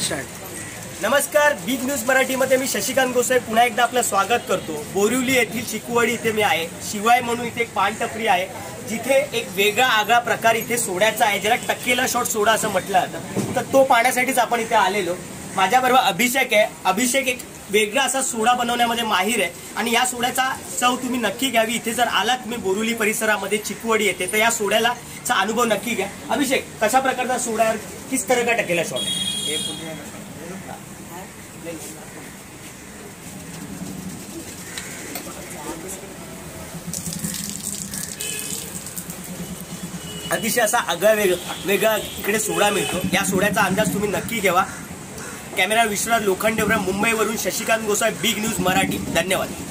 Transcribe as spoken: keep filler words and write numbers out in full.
नमस्कार, big news मराठीमध्ये मी शशिकांत गोसाई पुन्हा एकदा आपलं स्वागत करतो। बोरिवली येथील चिकुवाडी इथे मी आहे। शिवाय म्हणून इथे एक पान टपरी आहे, जिथे एक वेगळा आगळा प्रकार इथे सोड्याचा आहे, ज्याला टक्केला शॉट सोडा असं म्हटलं जातं। तर तो पाहण्यासाठीच आपण इथे आलेलो। माझ्याबरोबर अभिषेक आहे। अभिषेक एक वेगळा असा सोडा बनवण्यामध्ये माहिर आहे आणि या सोड्याचा चव तुम्ही नक्की घ्यावी। इथे जर आलात तुम्ही बोरिवली परिसरामध्ये चिकुवाडी येते तर या सोड्याला चा अनुभव नक्की घ्या। अभिषेक, कशा प्रकारचा सोडा आहे, किस तरह का टक्केला शॉट है? अतिशय असा आगळा वेगळा वेगळा इकडे सोडा मिळतो। या सोड्याचा अंदाज तुम्ही नक्की घ्यावा। कॅमेरा विश्वनाथ लोखंडेवर मुंबईवरून शशिकांत गोसाई, बिग न्यूज मराठी। धन्यवाद।